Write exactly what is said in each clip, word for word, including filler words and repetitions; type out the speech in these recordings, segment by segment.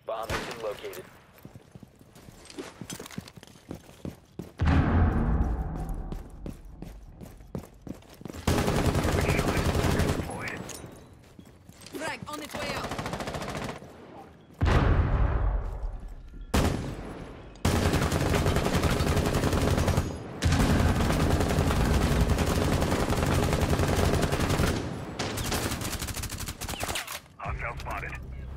Bomb has been located. Frag on its way out. Hostile spotted.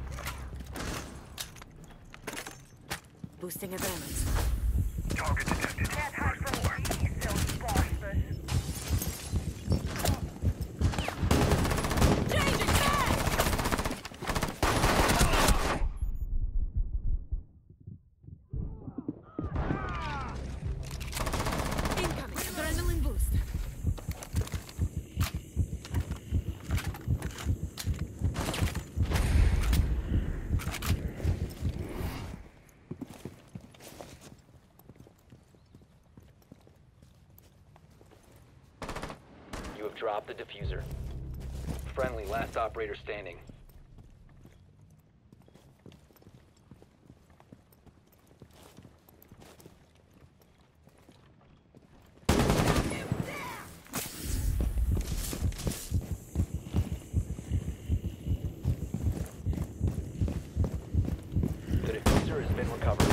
Boosting adrenaline. Target detected. Can't hide from me, silly bastard. Changing back! Incoming adrenaline boost. You have dropped the diffuser. Friendly, last operator standing. The diffuser has been recovered.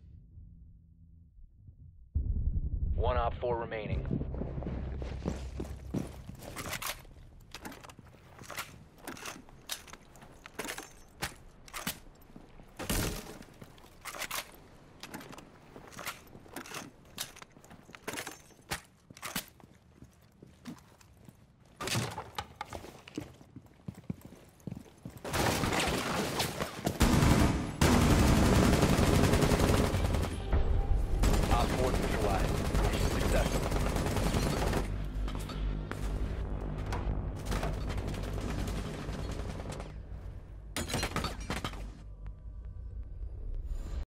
One op four remaining.